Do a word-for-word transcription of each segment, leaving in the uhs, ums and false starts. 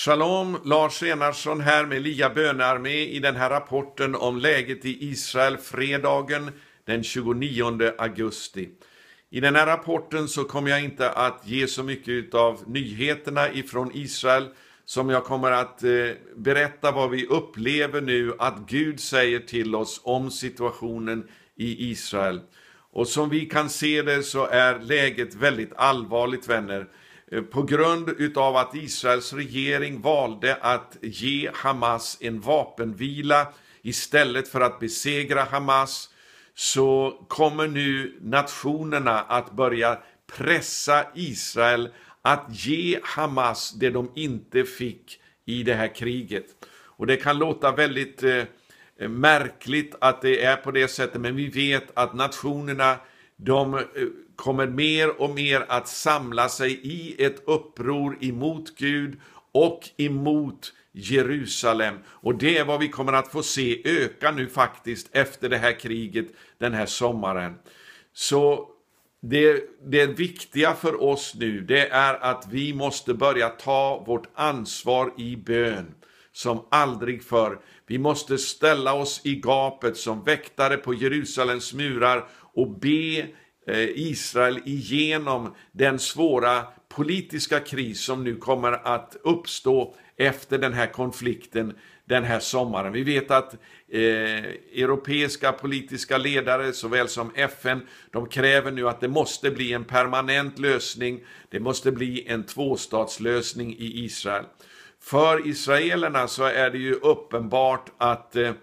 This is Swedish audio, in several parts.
Shalom, Lars Enarsson här med Lia Bönearmé i den här rapporten om läget i Israel fredagen den tjugonionde augusti. I den här rapporten så kommer jag inte att ge så mycket av nyheterna ifrån Israel som jag kommer att eh, berätta vad vi upplever nu att Gud säger till oss om situationen i Israel. Och som vi kan se det så är läget väldigt allvarligt, vänner. På grund utav att Israels regering valde att ge Hamas en vapenvila istället för att besegra Hamas, så kommer nu nationerna att börja pressa Israel att ge Hamas det de inte fick i det här kriget. Och det kan låta väldigt eh, märkligt att det är på det sättet, men vi vet att nationerna de eh, kommer mer och mer att samla sig i ett uppror emot Gud och emot Jerusalem. Och det är vad vi kommer att få se öka nu faktiskt efter det här kriget den här sommaren. Så det, det viktiga för oss nu, det är att vi måste börja ta vårt ansvar i bön som aldrig förr. Vi måste ställa oss i gapet som väktare på Jerusalems murar och be Israel igenom den svåra politiska kris som nu kommer att uppstå efter den här konflikten den här sommaren. Vi vet att eh, europeiska politiska ledare såväl som F N, de kräver nu att det måste bli en permanent lösning. Det måste bli en tvåstatslösning i Israel. För israelerna så är det ju uppenbart att eh,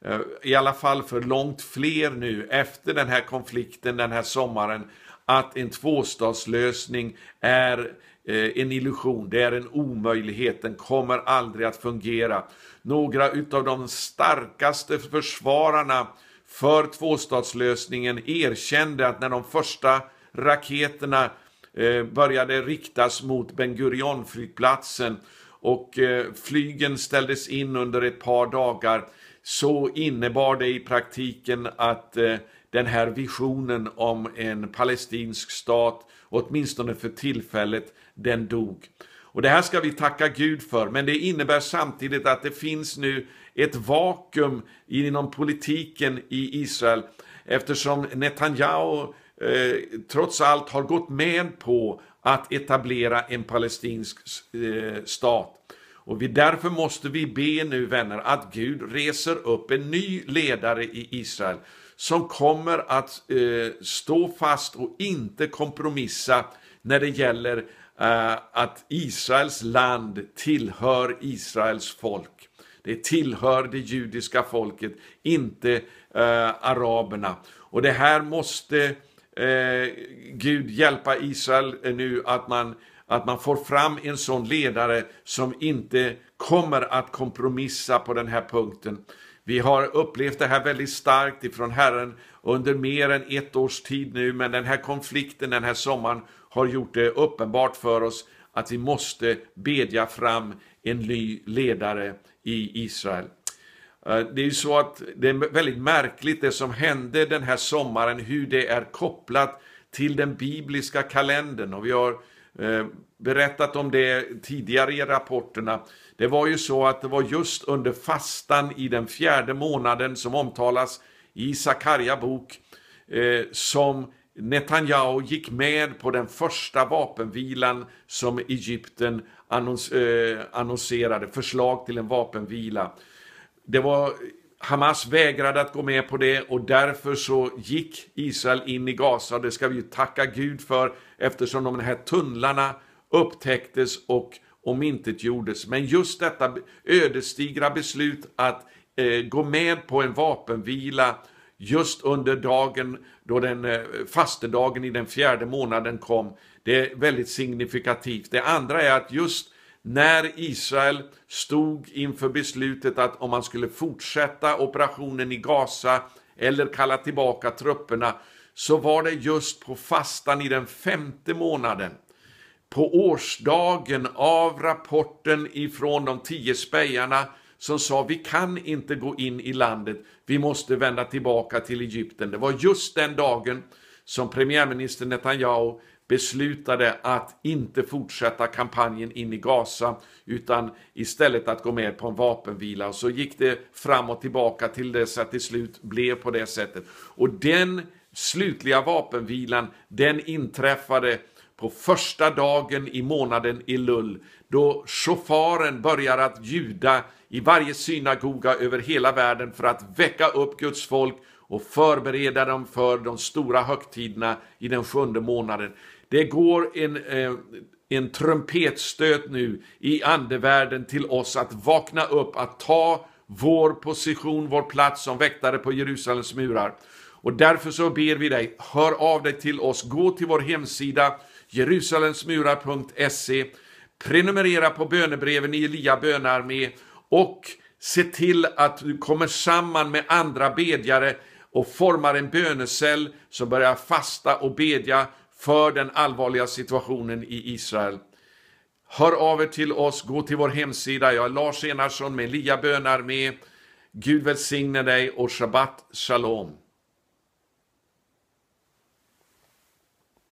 i alla fall för långt fler nu efter den här konflikten den här sommaren, att en tvåstatslösning är en illusion, det är en omöjlighet, den kommer aldrig att fungera. Några utav de starkaste försvararna för tvåstatslösningen erkände att när de första raketerna började riktas mot Ben Gurion-flygplatsen och flygen ställdes in under ett par dagar, så innebar det i praktiken att eh, den här visionen om en palestinsk stat, åtminstone för tillfället, den dog. Och det här ska vi tacka Gud för, men det innebär samtidigt att det finns nu ett vakuum inom politiken i Israel, eftersom Netanyahu eh, trots allt har gått med på att etablera en palestinsk eh, stat. Och vi, därför måste vi be nu, vänner, att Gud reser upp en ny ledare i Israel som kommer att eh, stå fast och inte kompromissa när det gäller eh, att Israels land tillhör Israels folk. Det tillhör det judiska folket, inte eh, araberna. Och det här måste eh, Gud hjälpa Israel nu att man Att man får fram en sån ledare som inte kommer att kompromissa på den här punkten. Vi har upplevt det här väldigt starkt ifrån Herren under mer än ett års tid nu. Men den här konflikten den här sommaren har gjort det uppenbart för oss att vi måste bedja fram en ny ledare i Israel. Det är ju så att det är väldigt märkligt det som hände den här sommaren, hur det är kopplat till den bibliska kalendern. Och vi har berättat om det tidigare i rapporterna. Det var ju så att det var just under fastan i den fjärde månaden som omtalas i Sakarja bok eh, som Netanyahu gick med på den första vapenvilan som Egypten annons, eh, annonserade, förslag till en vapenvila. Det var Hamas vägrade att gå med på det och därför så gick Israel in i Gaza. Det ska vi ju tacka Gud för, eftersom de här tunnlarna upptäcktes och omintetgjordes. Men just detta ödesdigra beslut att eh, gå med på en vapenvila just under dagen då den eh, fastedagen i den fjärde månaden kom, det är väldigt signifikativt. Det andra är att just när Israel stod inför beslutet att om man skulle fortsätta operationen i Gaza eller kalla tillbaka trupperna, så var det just på fastan i den femte månaden, på årsdagen av rapporten ifrån de tio spejarna som sa vi kan inte gå in i landet, vi måste vända tillbaka till Egypten. Det var just den dagen som premiärminister Netanyahu beslutade att inte fortsätta kampanjen in i Gaza utan istället att gå med på en vapenvila. Och så gick det fram och tillbaka till dess att till slut blev på det sättet. Och den slutliga vapenvilan, den inträffade på första dagen i månaden Elul, då shofaren börjar att ljuda i varje synagoga över hela världen för att väcka upp Guds folk och förbereda dem för de stora högtiderna i den sjunde månaden. Det går en, eh, en trumpetstöt nu i andevärlden till oss att vakna upp, att ta vår position, vår plats som väktare på Jerusalems murar. Och därför så ber vi dig, hör av dig till oss, gå till vår hemsida jerusalemsmurar punkt se, prenumerera på bönebreven i Elia bönearmé och se till att du kommer samman med andra bedjare och formar en bönecell som börjar fasta och bedja för den allvarliga situationen i Israel. Hör av er till oss, gå till vår hemsida. Jag är Lars Enarsson med Elia bönearmé. Gud välsigne dig och Shabbat Shalom.